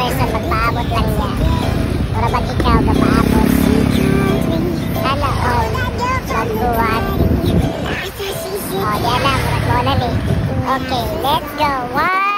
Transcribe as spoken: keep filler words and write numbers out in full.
person magpaabot lang niya. Para bag ikaw gapaabot. Sana all magbuhat. Oh, diyan na, murag mo na ni. Okay, let's go. One.